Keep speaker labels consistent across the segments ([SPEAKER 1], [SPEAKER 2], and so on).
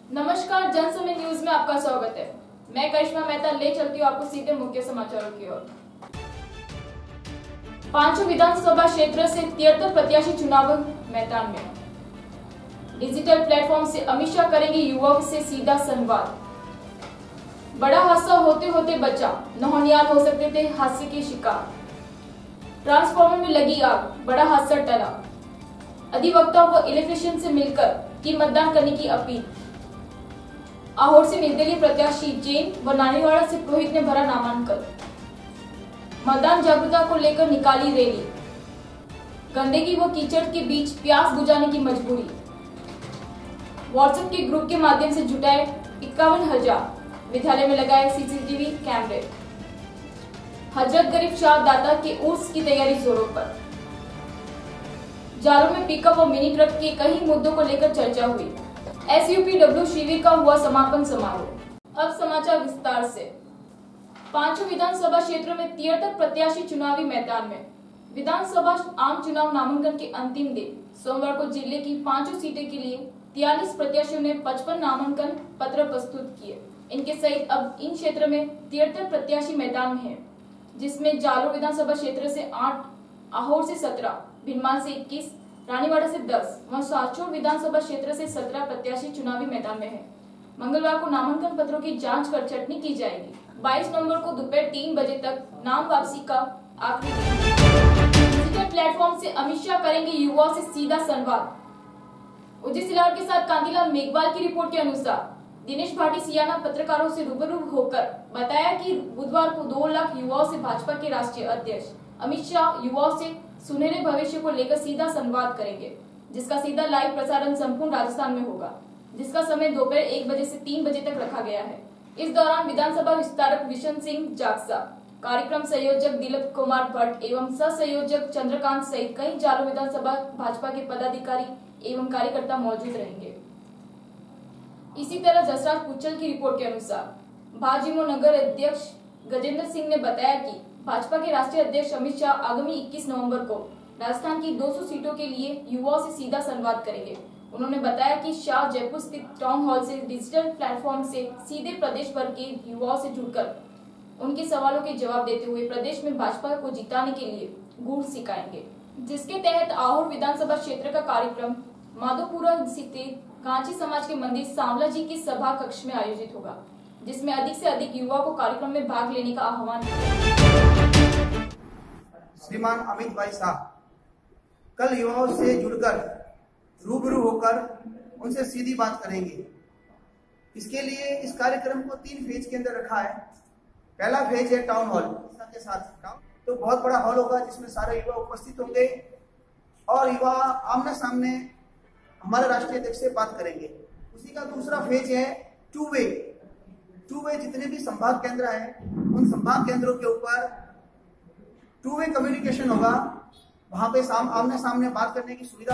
[SPEAKER 1] नमस्कार, जनसमय न्यूज में आपका स्वागत है। मैं करिश्मा मेहता ले चलती हूँ आपको सीधे मुख्य समाचारों की ओर। पांचों विधानसभा क्षेत्र से 73 प्रत्याशी चुनाव मैदान में। डिजिटल प्लेटफॉर्म से अमित शाह करेंगे युवाओं से सीधा संवाद। बड़ा हादसा होते होते बचा, नौनियाल हो सकते थे हादसे के शिकार। ट्रांसफार्मर में लगी आग, बड़ा हादसा टला। अधिवक्ता व इलेक्ट्रिशियन से मिलकर की मतदान करने की अपील। आहोर से निर्दलीय प्रत्याशी जैन व नानीवाड़ा से पुरोहित ने भरा नामांकन। मतदान जागरूकता को लेकर निकाली रैली। गंदगी व कीचड़ के बीच प्यास बुझाने की मजबूरी। व्हाट्सएप के ग्रुप के माध्यम से जुटाए 51,000। विद्यालय में लगाए सीसीटीवी कैमरे। हजरत गरीब शाह दाता के उर्स की तैयारी जोरों पर। जालोर में पिकअप और मिनी ट्रक के कई मुद्दों को लेकर चर्चा हुई। SUPW शिविर का हुआ समापन समारोह। अब समाचार विस्तार से। पांचों विधानसभा क्षेत्रों में 73 प्रत्याशी चुनावी मैदान में। विधानसभा आम चुनाव नामांकन के अंतिम दिन सोमवार को जिले की पांचों सीटें के लिए 43 प्रत्याशियों ने 55 नामांकन पत्र प्रस्तुत किए। इनके सहित अब इन क्षेत्र में 73 प्रत्याशी मैदान में हैं, जिसमें जालोर विधानसभा क्षेत्र से 8, आहोर से 17, भिलमान से 21, रानीवाड़ा से 10 व सांचौर विधानसभा क्षेत्र से 17 प्रत्याशी चुनावी मैदान में हैं। मंगलवार को नामांकन पत्रों की जांच कर छंटनी की जाएगी। 22 नवंबर को दोपहर 3 बजे तक नाम वापसी का आखिरी दिन। डिजिटल प्लेटफॉर्म से अमित शाह करेंगे युवाओं से सीधा संवाद। उदित सिलावट के साथ कांतिलाल मेघवाल की रिपोर्ट के अनुसार दिनेश भाटी सियाना पत्रकारों से रूबरू होकर बताया कि बुधवार को 2 लाख युवाओं से भाजपा के राष्ट्रीय अध्यक्ष अमित शाह युवाओं से सुनहरे भविष्य को लेकर सीधा संवाद करेंगे, जिसका सीधा लाइव प्रसारण संपूर्ण राजस्थान में होगा, जिसका समय दोपहर 1 बजे से 3 बजे तक रखा गया है। इस दौरान विधानसभा विस्तारक विशन सिंह जागसा, कार्यक्रम संयोजक दिलीप कुमार भट्ट एवं सह संयोजक चंद्रकांत सहित कई जालोर विधानसभा भाजपा के पदाधिकारी एवं कार्यकर्ता मौजूद रहेंगे। इसी तरह जसराज पुच्चल की रिपोर्ट के अनुसार भाजयुमो नगर अध्यक्ष गजेंद्र सिंह ने बताया कि भाजपा के राष्ट्रीय अध्यक्ष अमित शाह आगामी 21 नवंबर को राजस्थान की 200 सीटों के लिए युवाओं से सीधा संवाद करेंगे। उन्होंने बताया कि शाह जयपुर स्थित टाउन हॉल से डिजिटल प्लेटफॉर्म से सीधे प्रदेश भर के युवाओं से जुड़कर उनके सवालों के जवाब देते हुए प्रदेश में भाजपा को जिताने के लिए गुर सिखाएंगे, जिसके तहत आहोर विधानसभा क्षेत्र का कार्यक्रम माधोपुरा स्थित कांची समाज के मंदिर सांवला जी की सभा कक्ष में आयोजित होगा, जिसमें अधिक से अधिक युवाओं को कार्यक्रम में भाग लेने का आह्वान किया।
[SPEAKER 2] श्रीमान अमित भाई शाह कल युवाओं से जुड़कर रूबरू होकर उनसे सीधी बात करेंगे। इसके लिए इस कार्यक्रम को 3 फेज के अंदर रखा है। पहला फेज है टाउन हॉल के साथ, तो बहुत बड़ा हॉल होगा जिसमें सारे युवा उपस्थित होंगे और युवा आमने सामने हमारे राष्ट्रीय अध्यक्ष से बात करेंगे। उसी का दूसरा फेज है टू वे जितने भी संभाग केंद्र हैं उन संभाग केंद्रों के ऊपर 2 वे कम्युनिकेशन होगा, वहां पे आमने सामने बात करने की सुविधा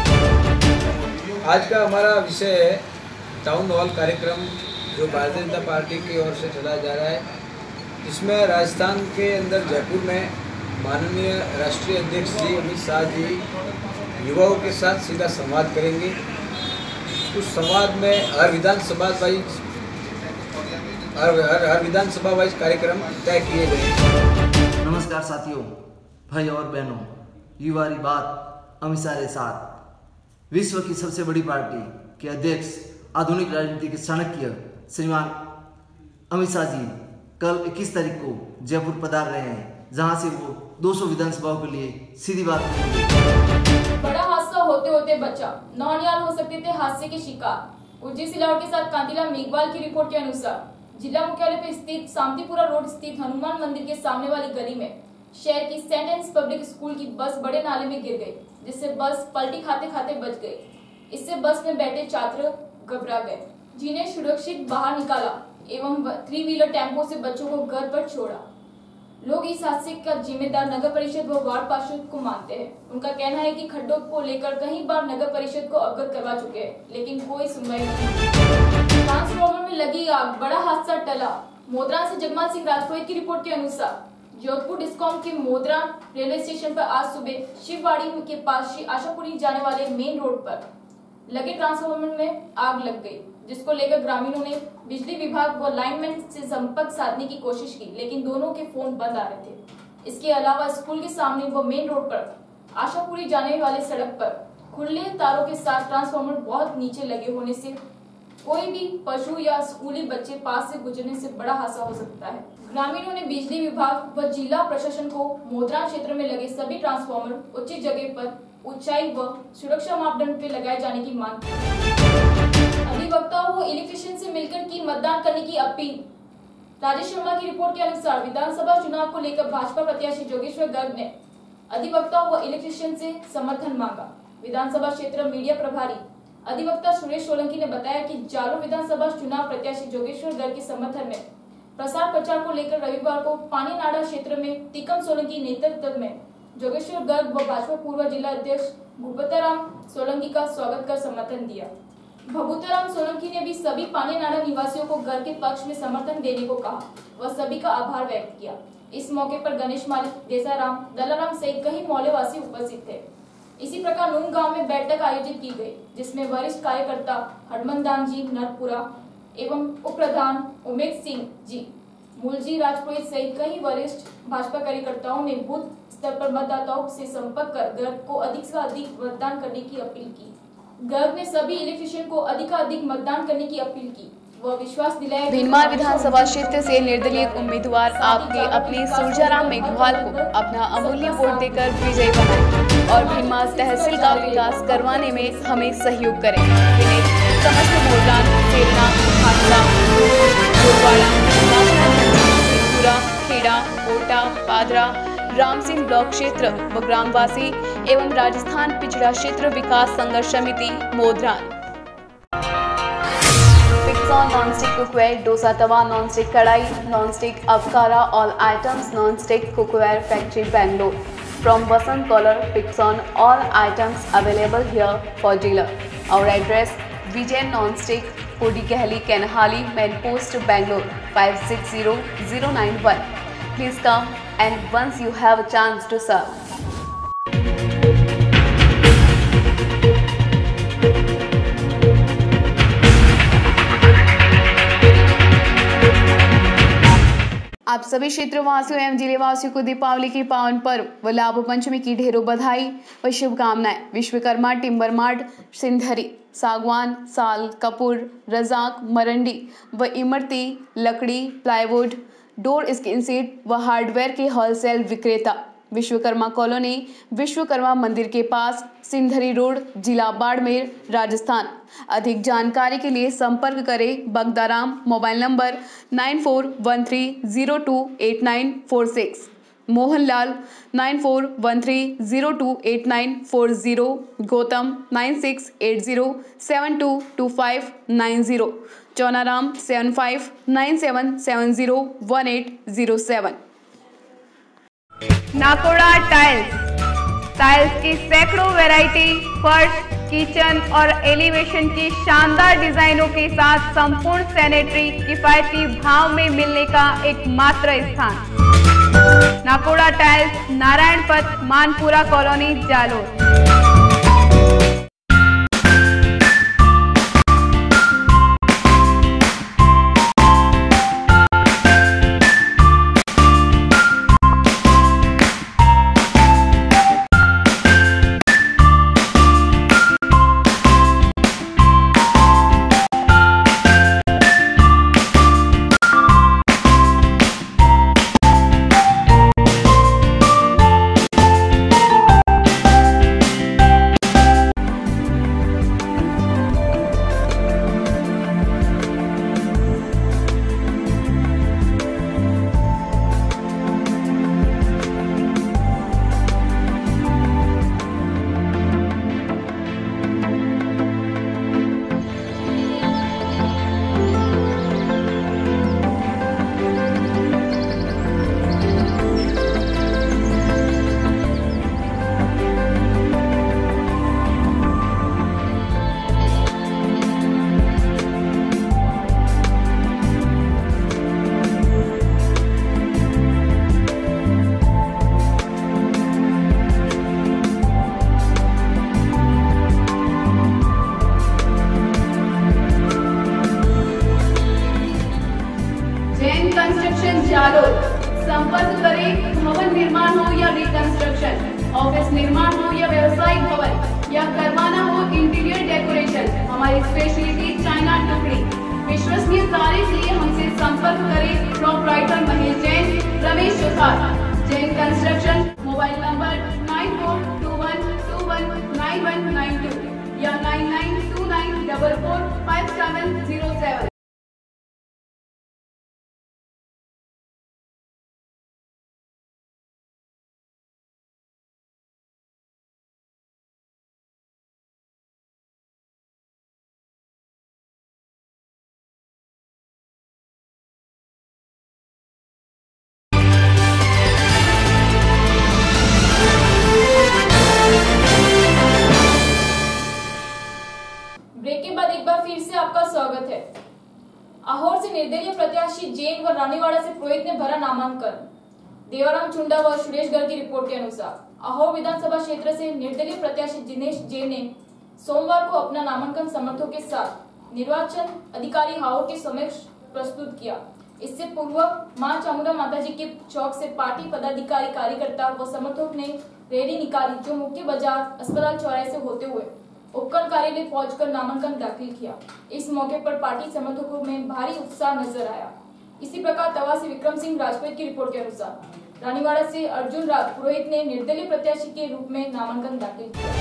[SPEAKER 2] होगी।
[SPEAKER 3] आज का हमारा विषय है टाउन हॉल कार्यक्रम, जो भारतीय जनता पार्टी की ओर से चलाया जा रहा है, जिसमें राजस्थान के अंदर जयपुर में माननीय राष्ट्रीय अध्यक्ष जी अमित शाह जी युवाओं के साथ सीधा संवाद करेंगे। उस संवाद में हर विधानसभा वाइज कार्यक्रम तय किए गए।
[SPEAKER 4] नमस्कार साथियों, भाई और बहनों, युवा की बात अमित शाह के साथ विश्व की सबसे बड़ी पार्टी के अध्यक्ष आधुनिक राजनीति के चाणक्य श्रीमान अमित शाह जी कल 21 तारीख को जयपुर पधार रहे हैं, जहां से वो 200 विधानसभाओं के लिए सीधी बात करेंगे।
[SPEAKER 1] बड़ा हादसा होते होते बचा, नौनियाल हो सकते थे हादसे के शिकार। उज्जी सिलावट के साथ कांतिलाल मेघवाल की रिपोर्ट के अनुसार जिला मुख्यालय पर स्थित शांतिपुरा रोड स्थित हनुमान मंदिर के सामने वाली गली में शहर की सेंट एन्स पब्लिक स्कूल की बस बड़े नाले में गिर गई, जिससे बस पलटी खाते खाते बच गई। इससे बस में बैठे छात्र घबरा गए, जिन्हें सुरक्षित बाहर निकाला एवं 3 व्हीलर टेम्पो से बच्चों को घर पर छोड़ा। लोग इस हादसे का जिम्मेदार नगर परिषद व वार्ड पार्षद को मानते हैं। उनका कहना है कि खड्डों को लेकर कई बार नगर परिषद को अवगत करवा चुके हैं, लेकिन कोई सुनवाई नहीं। ट्रांसफार्मर में लगी आग, बड़ा हादसा टला। मोदरा से जगमाल सिंह राजपुरोहित की रिपोर्ट के अनुसार जोधपुर डिस्कॉम के मोदरा रेलवे स्टेशन पर आज सुबह शिववाड़ी के पास श्री आशापुरी जाने वाले मेन रोड पर लगे ट्रांसफार्मर में आग लग गई, जिसको लेकर ग्रामीणों ने बिजली विभाग व लाइनमैन से संपर्क साधने की कोशिश की, लेकिन दोनों के फोन बंद आ रहे थे। इसके अलावा स्कूल के सामने व मेन रोड पर आशापुरी जाने वाले सड़क पर खुले तारों के साथ ट्रांसफार्मर बहुत नीचे लगे होने से कोई भी पशु या स्कूली बच्चे पास से गुजरने से बड़ा हादसा हो सकता है। ग्रामीणों ने बिजली विभाग व जिला प्रशासन को मोदरान क्षेत्र में लगे सभी ट्रांसफार्मर उचित जगह पर ऊंचाई व सुरक्षा मापदंड पे लगाए जाने की मांग की। अधिवक्ताओं व इलेक्ट्रिशियन से मिलकर की मतदान करने की अपील। राजेश शर्मा की रिपोर्ट के अनुसार विधानसभा चुनाव को लेकर भाजपा प्रत्याशी जोगेश्वर गर्ग ने अधिवक्ताओं व इलेक्ट्रिशियन से समर्थन मांगा। विधानसभा क्षेत्र मीडिया प्रभारी अधिवक्ता सुरेश सोलंकी ने बताया कि जालोर विधानसभा चुनाव प्रत्याशी जोगेश्वर गर्ग के समर्थन में प्रसार प्रचार को लेकर रविवार को पानी नाडा क्षेत्र में टिकम सोलंकी नेतृत्व में जोगेश्वर गर्ग व भाजपा पूर्व जिला अध्यक्ष भूपताराम सोलंकी का स्वागत कर समर्थन दिया। भगुताराम सोलंकी ने भी सभी पानी नाडा निवासियों को गर्ग के पक्ष में समर्थन देने को कहा व सभी का आभार व्यक्त किया। इस मौके पर गणेश मालिक, देसाराम, दलाराम सहित कई मोहल्लेवासी उपस्थित थे। इसी प्रकार नून गांव में बैठक आयोजित की गई, जिसमें वरिष्ठ कार्यकर्ता हरमनदान जी नरपुरा एवं उप प्रधान उमेश सिंह जी, मूलजी राजपुरोहित सहित कई वरिष्ठ भाजपा कार्यकर्ताओं ने बूथ स्तर पर मतदाताओं से संपर्क कर गर्ग को अधिक से अधिक मतदान करने की अपील की। गर्ग ने सभी इलेक्ट्रिशियन को अधिक मतदान करने की अपील की। वह विश्वास दिलाया
[SPEAKER 5] भीनमार विधानसभा क्षेत्र से निर्दलीय उम्मीदवार आपके अपने सुरजाराम मेघवाल को अपना अमूल्य वोट देकर विजयी बनाएं और भीनमार तहसील का विकास करवाने में हमें सहयोग करें। समस्त मोरगान, सेरना, हाथला, गोरवाड़ा, पूरा, खेड़ा, कोटा, पादरा, राम सिंह ब्लॉक क्षेत्र व ग्रामवासी एवं राजस्थान पिछड़ा क्षेत्र विकास संघर्ष समिति Modran. Pixon non stick cookware, dosa तवा, नॉन स्टिक कढ़ाई, नॉन स्टिक अवकारा, all items non stick cookware factory Bangalore. From Vasant Color, Picsson, all items available here for dealer. Our address: Vijay Non-Stick, Podi Kahli, Kanhali, Main Post, Bangalore 560091. Please come and once you have a chance to serve. आप सभी क्षेत्रवासियों एवं जिलेवासियों को दीपावली के पावन पर्व व लाभ पंचमी की ढेरों बधाई व शुभकामनाएं। विश्वकर्मा टिम्बर मार्ट, सिंधरी, सागवान, साल, कपूर, रजाक, मरंडी व इमरती लकड़ी, प्लाईवुड, डोर स्किन सीट व हार्डवेयर के होलसेल विक्रेता। विश्वकर्मा कॉलोनी, विश्वकर्मा मंदिर के पास, सिंधरी रोड, जिला बाड़मेर, राजस्थान। अधिक जानकारी के लिए संपर्क करें Bagdaram, mobile number 9413028946, Mohanlal 9413028940, Gautam 9680722590, Chaunaram 7597701807।
[SPEAKER 6] Nakoda tiles की सैकड़ों वैरायटी, फर्श, किचन और एलिवेशन की शानदार डिजाइनों के साथ संपूर्ण सैनिटरी किफायती भाव में मिलने का एकमात्र स्थान। नाकोड़ा टाइल्स, नारायण पथ, मानपुरा कॉलोनी, जालोर। जालोर। संपर्क करें भवन निर्माण हो या रिकंस्ट्रक्शन, ऑफिस निर्माण हो या व्यवसायिक भवन या करवाना हो इंटीरियर डेकोरेशन, हमारी स्पेशलिटी चाइना टुकड़ी। विश्वसनीय तारीख के लिए हमसे संपर्क करें proprietor Mahesh Jain, Ramesh Chauthar, Jain construction. Mobile number 9421219192 या 9929445707।
[SPEAKER 1] ब्रेक के बाद एक बार फिर से आपका स्वागत है। अहोर से निर्दलीय प्रत्याशी जैन व रानीवाड़ा से पुरोहित ने भरा नामांकन। देवाराम चुंडा व सुरेश गर्ग की रिपोर्ट के अनुसार अहोर विधानसभा क्षेत्र से निर्दलीय प्रत्याशी जिनेश जैन ने सोमवार को अपना नामांकन समर्थकों के साथ निर्वाचन अधिकारी हाओर के समक्ष प्रस्तुत किया। इससे पूर्व मां चामुंडा माताजी के चौक से पार्टी पदाधिकारी, कार्यकर्ता व समर्थक ने रैली निकाली, जो मुख्य बाजार अस्पताल चौराहे से होते हुए उपखंड कार्यालय पहुंचकर नामांकन दाखिल किया। इस मौके पर पार्टी समर्थकों में भारी उत्साह नजर आया। इसी प्रकार तवा से विक्रम सिंह राजपूत की रिपोर्ट के अनुसार रानीवाड़ा से अर्जुन पुरोहित ने निर्दलीय प्रत्याशी के रूप में नामांकन दाखिल किया।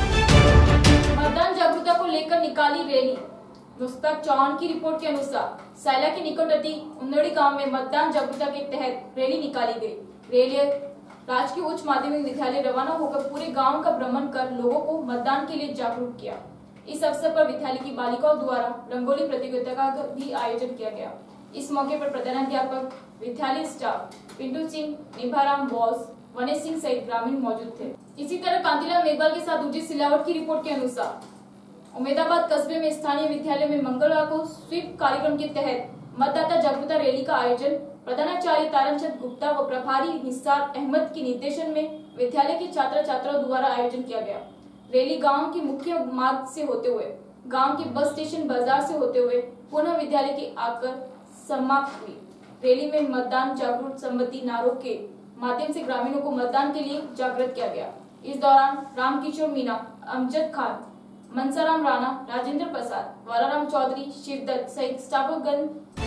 [SPEAKER 1] मतदान जागरूकता को लेकर निकाली रैली। मुस्तक चौहान की रिपोर्ट के अनुसार सैला के निकटवर्ती उन्नड़ी गांव में मतदान जागरूकता के तहत रैली निकाली गई। रैली राजकीय उच्च माध्यमिक विद्यालय रवाना होकर पूरे गांव का भ्रमण कर लोगों को मतदान के लिए जागरूक किया। इस अवसर पर विद्यालय की बालिकाओं द्वारा रंगोली प्रतियोगिता का भी आयोजन किया गया। इस मौके पर प्रधानाध्यापक, विद्यालय स्टाफ, पिंटू सिंह, निभाराम बॉस, वनेश सिंह सहित ग्रामीण मौजूद थे। इसी तरह कांतिलाल मेघवाल के साथ उजित सिलावट की रिपोर्ट के अनुसार उमेदाबाद कस्बे में स्थानीय विद्यालय में मंगलवार को स्वीप कार्यक्रम के तहत मतदाता जागरूकता रैली का आयोजन प्रधानाचार्य तारनचंद गुप्ता व प्रभारी निसार अहमद के निर्देशन में विद्यालय के छात्र छात्राओं द्वारा आयोजन किया गया। रैली गांव के मुख्य मार्ग से होते हुए गांव के बस स्टेशन बाजार से होते हुए पुनः विद्यालय के आकर समाप्त हुई। रैली में मतदान जागरूक संबंधी नारों के माध्यम से ग्रामीणों को मतदान के लिए जागृत किया गया। इस दौरान रामकिशोर मीणा, अमजद खान, मनसाराम राणा, राजेंद्र प्रसाद, वाराराम चौधरी, शिवदत्त सहित स्टाफगण।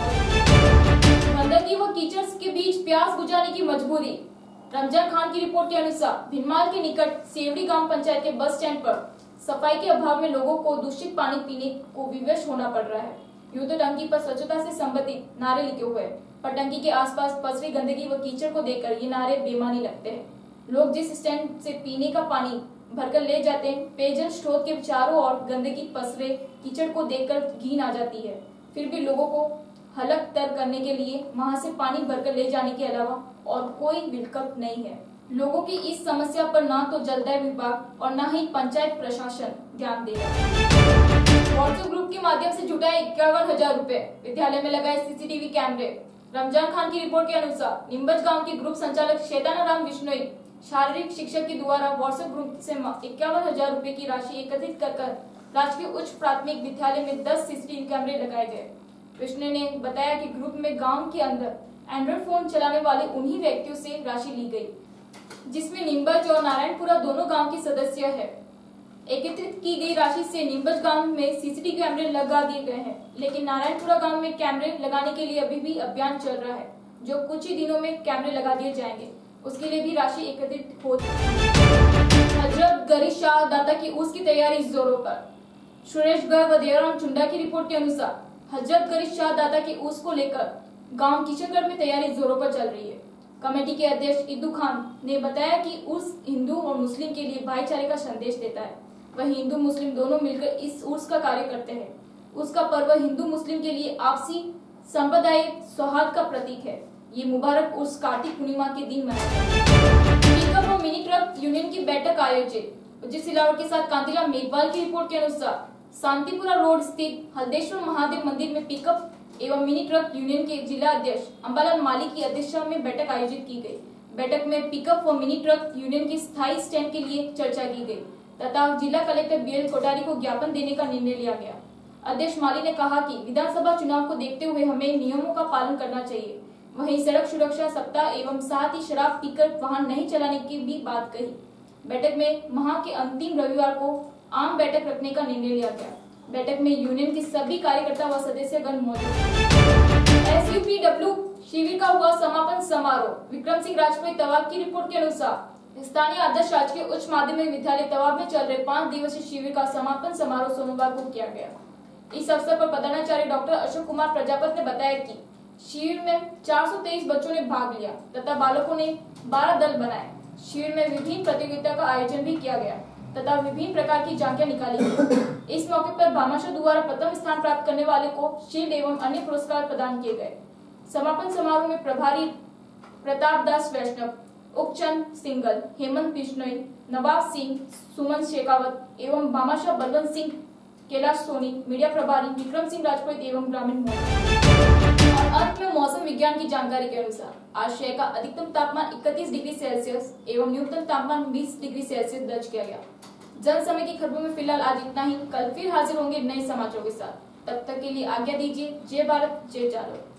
[SPEAKER 1] गंदगी व कीचड़ के बीच प्यास बुझाने की मजबूरी। रमजान खान की रिपोर्ट के अनुसार भिनमाल के निकट सेवड़ी ग्राम पंचायत के बस स्टैंड पर सफाई के अभाव में लोगों को दूषित पानी पीने को विवश होना पड़ रहा है। यूं तो टंकी पर स्वच्छता से संबंधित नारे लिखे हुए, पर टंकी के आसपास पसरी गंदगी व कीचड़ को देखकर ये नारे बेमानी लगते हैं। लोग जिस स्टैंड से पीने का पानी भरकर ले जाते हैं, पेयजल स्रोत के चारों ओर गंदगी पसरे कीचड़ को देखकर घिन आ जाती है। फिर भी लोगों को हलक तर करने के लिए वहां से पानी भरकर ले जाने के अलावा और कोई विकल्प नहीं है। लोगों की इस समस्या पर न तो जलदाय विभाग और न ही पंचायत प्रशासन ध्यान दे रहा है। व्हाट्सएप ग्रुप के माध्यम से जुटाए 51,000 रुपए, विद्यालय में लगाए सीसीटीवी कैमरे। रमजान खान की रिपोर्ट के अनुसार निम्बज गांव के ग्रुप संचालक शैतानाराम विश्नोई शारीरिक शिक्षक के द्वारा व्हाट्सएप ग्रुप से 51,000 रुपए की राशि एकत्रित कर राजकीय उच्च प्राथमिक विद्यालय में 10 सीसीटीवी कैमरे लगाए गए। विष्णु ने बताया कि ग्रुप में गांव के अंदर एंड्रॉइड फोन चलाने वाले उन्हीं व्यक्तियों से राशि ली गई, जिसमें निम्बज और नारायणपुरा दोनों गांव के सदस्य है। एकत्रित की गई राशि से निम्बज गांव में सीसीटीवी कैमरे लगा दिए गए हैं, लेकिन नारायणपुरा गांव में कैमरे लगाने के लिए अभी भी अभियान चल रहा है, जो कुछ ही दिनों में कैमरे लगा दिए जाएंगे। उसके लिए भी राशि एकत्रित हो चुकी है। हजरत गरीब शाह दाता की उर्स की तैयारी जोरों पर। सुरेश गर्ग व देवराम चुंडा की रिपोर्ट के अनुसार हजरत गरीब शाह दाता की उर्स को लेकर गांव किशनगढ़ में तैयारी जोरों पर चल रही है। कमेटी के अध्यक्ष इद्दू खान ने बताया कि उर्स हिंदू और मुस्लिम के लिए भाईचारे का संदेश देता है। वहीं हिंदू मुस्लिम दोनों मिलकर इस उर्स का कार्य करते हैं। उसका पर्व हिंदू मुस्लिम के लिए आपसी सांप्रदायिक सौहार्द का प्रतीक है। ये मुबारक उर्स कार्तिक पूर्णिमा के दिन मनाया जाएगा। पिकअप और मिनी ट्रक यूनियन की बैठक आयोजित। उजित सिलावट के साथ कांतिलाल मेघवाल की रिपोर्ट के अनुसार शांतिपुरा रोड स्थित हल्देश्वर महादेव मंदिर में पिकअप एवं मिनी ट्रक यूनियन के जिला अध्यक्ष अंबालाल माली की अध्यक्षता में बैठक आयोजित की गई। बैठक में पिकअप व मिनी ट्रक यूनियन के स्थायी स्टैंड के लिए चर्चा की गई तथा जिला कलेक्टर बीएल कोठारी को ज्ञापन देने का निर्णय लिया गया। अध्यक्ष माली ने कहा कि विधानसभा चुनाव को देखते हुए हमें नियमों का पालन करना चाहिए। वहीं सड़क सुरक्षा सप्ताह एवं साथ ही शराब पीकर वाहन नहीं चलाने की भी बात कही। बैठक में माह के अंतिम रविवार को आम बैठक रखने का निर्णय लिया गया। बैठक में यूनियन के सभी कार्यकर्ता व सदस्यगण मौजूद। SUPW शिविर का हुआ समापन समारोह। विक्रम सिंह राजपूत तवाब की रिपोर्ट के अनुसार स्थानीय आदर्श राजकीय उच्च माध्यमिक विद्यालय तवाब में चल रहे 5 दिवसीय शिविर का समापन समारोह सोमवार को किया गया। इस अवसर पर प्रधानाचार्य डॉक्टर अशोक कुमार प्रजापति ने बताया कि शिविर में 423 बच्चों ने भाग लिया तथा बालकों ने 12 दल बनाए। शिविर में विभिन्न प्रतियोगिता का आयोजन भी किया गया तथा विभिन्न प्रकार की झांकियां निकाली गई। इस मौके पर भामाशाह द्वारा प्रथम स्थान प्राप्त करने वाले को शील्ड एवं अन्य पुरस्कार प्रदान किए गए। समापन समारोह में प्रभारी प्रताप दास वैष्णव, उपचंद सिंगल, हेमंत बिश्नोई, नवाब सिंह, सुमन शेखावत एवं भामाशाह बलवंत सिंह, कैलाश सोनी, मीडिया प्रभारी विक्रम सिंह राजपूत एवं ग्रामीण मोर्चा। और अंत में मौसम विज्ञान की जानकारी के अनुसार आज शहर का अधिकतम तापमान 31 डिग्री सेल्सियस एवं न्यूनतम तापमान 20 डिग्री सेल्सियस दर्ज किया गया। जन समय की खबरों में फिलहाल आज इतना ही। कल फिर हाजिर होंगे नए समाचारों के साथ। तब तक के लिए आज्ञा दीजिए। जय भारत, जय जादव।